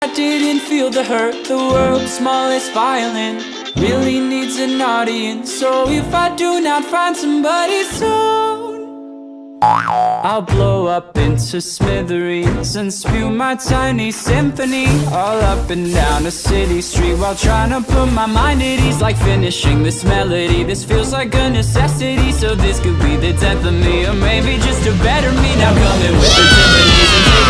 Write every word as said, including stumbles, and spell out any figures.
I didn't feel the hurt. The world's smallest violin really needs an audience. So if I do not find somebody soon, I'll blow up into smithereens and spew my tiny symphony all up and down a city street, while trying to put my mind at ease. Like finishing this melody, this feels like a necessity. So this could be the death of me, or maybe just a better me. Now come in with the Tiffany's and take